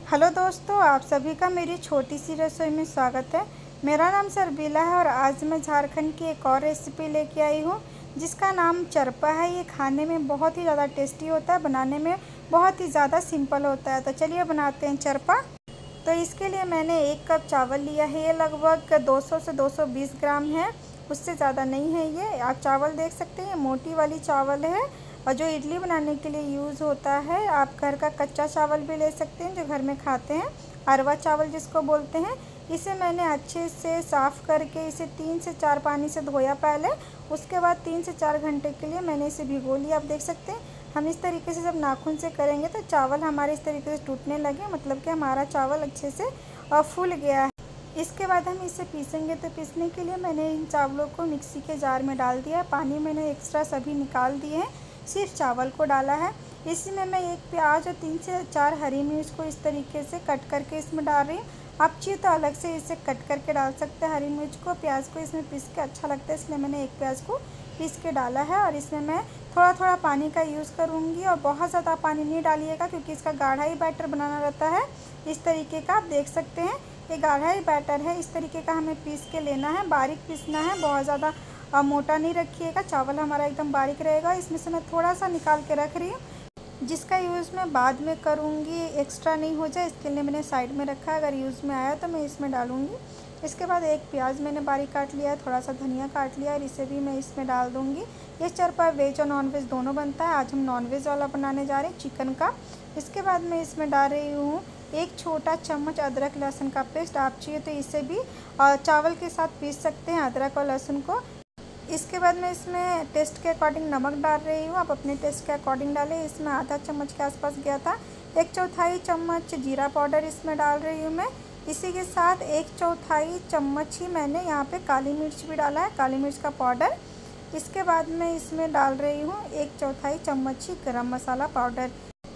Hello दोस्तों, आप सभी का मेरी छोटी सी रसोई में स्वागत है। मेरा नाम सरबीला है और आज मैं झारखंड की एक और रेसिपी लेके आई हूँ जिसका नाम चरपा है। ये खाने में बहुत ही ज़्यादा टेस्टी होता है, बनाने में बहुत ही ज़्यादा सिंपल होता है। तो चलिए बनाते हैं चरपा। तो इसके लिए मैंने 1 कप चावल लिया है। ये लगभग 200 से 220 ग्राम है, उससे ज़्यादा नहीं है। ये आप चावल देख सकते हैं, मोटी वाली चावल है और जो इडली बनाने के लिए यूज़ होता है। आप घर का कच्चा चावल भी ले सकते हैं जो घर में खाते हैं, अरवा चावल जिसको बोलते हैं। इसे मैंने अच्छे से साफ़ करके इसे 3 से 4 पानी से धोया पहले। उसके बाद 3 से 4 घंटे के लिए मैंने इसे भिगो लिया। आप देख सकते हैं, हम इस तरीके से जब नाखून से करेंगे तो चावल हमारे इस तरीके से टूटने लगे, मतलब कि हमारा चावल अच्छे से फूल गया है। इसके बाद हम इसे पीसेंगे। तो पीसने के लिए मैंने इन चावलों को मिक्सी के जार में डाल दिया। पानी मैंने एक्स्ट्रा सभी निकाल दिए हैं, सिर्फ चावल को डाला है। इसमें मैं 1 प्याज और 3 से 4 हरी मिर्च को इस तरीके से कट करके इसमें डाल रही हूँ। आप चाहिए तो अलग से इसे कट करके डाल सकते हैं। हरी मिर्च को, प्याज को इसमें पीस के अच्छा लगता है, इसलिए मैंने 1 प्याज को पीस के डाला है। और इसमें मैं थोड़ा थोड़ा पानी का यूज़ करूँगी और बहुत ज़्यादा पानी नहीं डालिएगा क्योंकि इसका गाढ़ा ही बैटर बनाना रहता है। इस तरीके का आप देख सकते हैं, ये गाढ़ा ही बैटर है। इस तरीके का हमें पीस के लेना है, बारीक पीसना है, बहुत ज़्यादा मोटा नहीं रखिएगा। चावल हमारा एकदम बारीक रहेगा। इसमें से मैं थोड़ा सा निकाल के रख रही हूँ जिसका यूज़ मैं बाद में करूँगी, एक्स्ट्रा नहीं हो जाए इसके लिए मैंने साइड में रखा है। अगर यूज़ में आया तो मैं इसमें डालूँगी। इसके बाद 1 प्याज मैंने बारीक काट लिया है, थोड़ा सा धनिया काट लिया है और इसे भी मैं इसमें डाल दूँगी। ये चरपा वेज और नॉनवेज दोनों बनता है। आज हम नॉनवेज वाला बनाने जा रहे हैं, चिकन का। इसके बाद मैं इसमें डाल रही हूँ 1 छोटा चम्मच अदरक लहसुन का पेस्ट। आप चाहिए तो इसे भी चावल के साथ पीस सकते हैं, अदरक और लहसुन को। इसके बाद मैं इसमें टेस्ट के अकॉर्डिंग नमक डाल रही हूँ, आप अपने टेस्ट के अकॉर्डिंग डालें। इसमें आधा चम्मच के आसपास गया था। 1/4 चम्मच जीरा पाउडर इसमें डाल रही हूँ मैं। इसी के साथ 1/4 चम्मच ही मैंने यहाँ पे काली मिर्च भी डाला है, काली मिर्च का पाउडर। इसके बाद मैं इसमें डाल रही हूँ 1/4 चम्मच ही गरम मसाला पाउडर।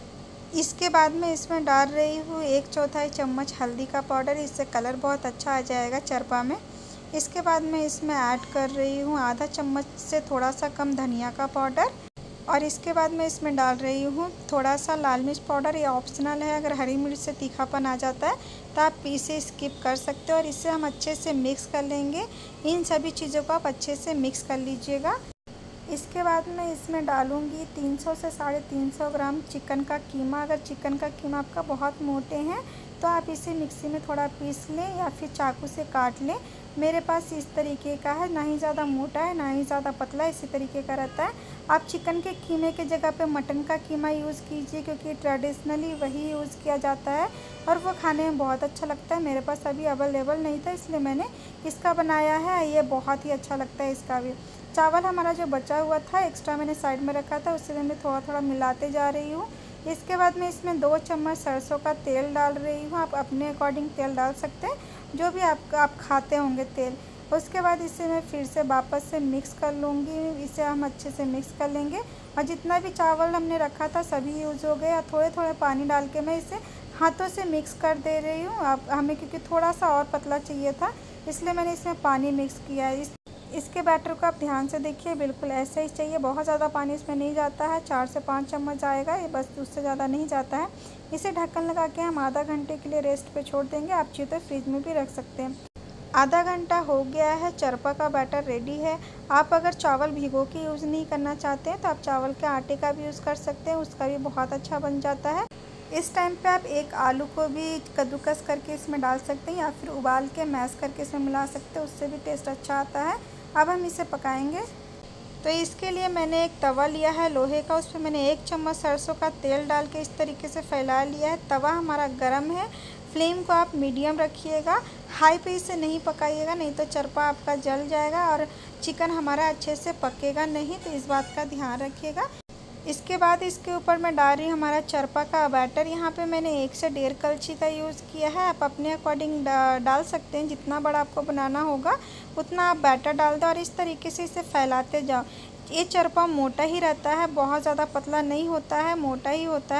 इसके बाद मैं इसमें डाल रही हूँ 1/4 चम्मच हल्दी का पाउडर, इससे कलर बहुत अच्छा आ जाएगा चरपा में। इसके बाद मैं इसमें ऐड कर रही हूँ आधा चम्मच से थोड़ा सा कम धनिया का पाउडर। और इसके बाद मैं इसमें डाल रही हूँ थोड़ा सा लाल मिर्च पाउडर। ये ऑप्शनल है, अगर हरी मिर्च से तीखापन आ जाता है तो आप इसे स्किप कर सकते हो। और इसे हम अच्छे से मिक्स कर लेंगे। इन सभी चीज़ों को आप अच्छे से मिक्स कर लीजिएगा। इसके बाद मैं इसमें डालूँगी 300 से 350 ग्राम चिकन का कीमा। अगर चिकन का कीमा आपका बहुत मोटे हैं तो आप इसे मिक्सी में थोड़ा पीस लें या फिर चाकू से काट लें। मेरे पास इस तरीके का है, ना ही ज़्यादा मोटा है ना ही ज़्यादा पतला, इसी तरीके का रहता है। आप चिकन के कीमे के जगह पे मटन का कीमा यूज़ कीजिए क्योंकि ट्रेडिशनली वही यूज़ किया जाता है और वो खाने में बहुत अच्छा लगता है। मेरे पास अभी अवेलेबल नहीं था इसलिए मैंने इसका बनाया है। ये बहुत ही अच्छा लगता है इसका भी। चावल हमारा जो बचा हुआ था एक्स्ट्रा मैंने साइड में रखा था, उससे मैं थोड़ा थोड़ा मिलाते जा रही हूँ। इसके बाद मैं इसमें 2 चम्मच सरसों का तेल डाल रही हूँ। आप अपने अकॉर्डिंग तेल डाल सकते हैं, जो भी आप खाते होंगे तेल। उसके बाद इसे मैं फिर से वापस से मिक्स कर लूँगी। इसे हम अच्छे से मिक्स कर लेंगे और जितना भी चावल हमने रखा था सभी यूज़ हो गए। और थोड़े थोड़े पानी डाल के मैं इसे हाथों से मिक्स कर दे रही हूँ। अब हमें क्योंकि थोड़ा सा और पतला चाहिए था इसलिए मैंने इसमें पानी मिक्स किया है। इसके बैटर को आप ध्यान से देखिए, बिल्कुल ऐसे ही चाहिए, बहुत ज़्यादा पानी इसमें नहीं जाता है। 4 से 5 चम्मच आएगा ये, बस उससे ज़्यादा नहीं जाता है। इसे ढक्कन लगा के हम आधा घंटे के लिए रेस्ट पे छोड़ देंगे। आप चाहिए तो फ्रिज में भी रख सकते हैं। आधा घंटा हो गया है, चरपा का बैटर रेडी है। आप अगर चावल भिगो के यूज़ नहीं करना चाहते हैं तो आप चावल के आटे का भी यूज़ कर सकते हैं, उसका भी बहुत अच्छा बन जाता है। इस टाइम पे आप 1 आलू को भी कद्दूकस करके इसमें डाल सकते हैं या फिर उबाल के मैश करके इसमें मिला सकते हैं, उससे भी टेस्ट अच्छा आता है। अब हम इसे पकाएंगे। तो इसके लिए मैंने एक तवा लिया है लोहे का, उस पर मैंने 1 चम्मच सरसों का तेल डाल के इस तरीके से फैला लिया है। तवा हमारा गर्म है, फ्लेम को आप मीडियम रखिएगा, हाई पे इसे नहीं पकाइएगा, नहीं तो चरपा आपका जल जाएगा और चिकन हमारा अच्छे से पकेगा नहीं, तो इस बात का ध्यान रखिएगा। इसके बाद इसके ऊपर मैं डाल रही हूँ हमारा चरपा का बैटर। यहाँ पे मैंने 1 से 1.5 कलछी का यूज़ किया है। आप अपने अकॉर्डिंग डाल सकते हैं, जितना बड़ा आपको बनाना होगा उतना आप बैटर डाल दें और इस तरीके से इसे फैलाते जाओ। ये चरपा मोटा ही रहता है, बहुत ज़्यादा पतला नहीं होता है, मोटा ही होता है।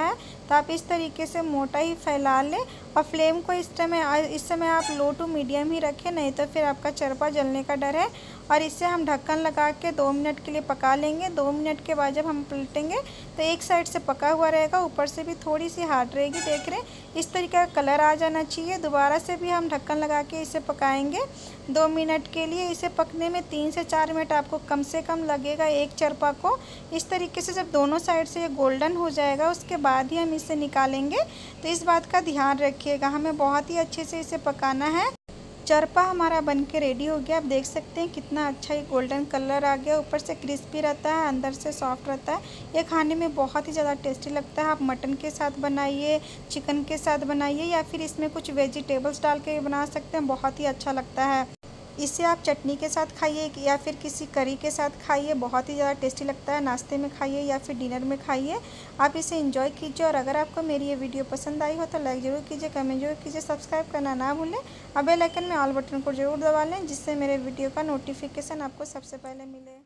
तो आप इस तरीके से मोटा ही फैला लें और फ्लेम को इस समय आप लो टू मीडियम ही रखें, नहीं तो फिर आपका चरपा जलने का डर है। और इसे हम ढक्कन लगा के 2 मिनट के लिए पका लेंगे। 2 मिनट के बाद जब हम पलटेंगे तो एक साइड से पका हुआ रहेगा, ऊपर से भी थोड़ी सी हार्ड रहेगी। देख रहे हैं इस तरीके का कलर आ जाना चाहिए। दोबारा से भी हम ढक्कन लगा के इसे पकाएंगे 2 मिनट के लिए। इसे पकने में 3 से 4 मिनट आपको कम से कम लगेगा एक चरपा को। इस तरीके से जब दोनों साइड से ये गोल्डन हो जाएगा उसके बाद ही हम इसे निकालेंगे। तो इस बात का ध्यान रखिएगा, हमें बहुत ही अच्छे से इसे पकाना है। चरपा हमारा बनके रेडी हो गया। आप देख सकते हैं कितना अच्छा ही गोल्डन कलर आ गया, ऊपर से क्रिस्पी रहता है, अंदर से सॉफ्ट रहता है। ये खाने में बहुत ही ज़्यादा टेस्टी लगता है। आप मटन के साथ बनाइए, चिकन के साथ बनाइए, या फिर इसमें कुछ वेजिटेबल्स डाल के बना सकते हैं, बहुत ही अच्छा लगता है। इसे आप चटनी के साथ खाइए या फिर किसी करी के साथ खाइए, बहुत ही ज़्यादा टेस्टी लगता है। नाश्ते में खाइए या फिर डिनर में खाइए, आप इसे एंजॉय कीजिए। और अगर आपको मेरी ये वीडियो पसंद आई हो तो लाइक ज़रूर कीजिए, कमेंट जरूर कीजिए, सब्सक्राइब करना ना भूलें और बेल आइकन में ऑल बटन को ज़रूर दबा लें, जिससे मेरे वीडियो का नोटिफिकेशन आपको सबसे पहले मिले।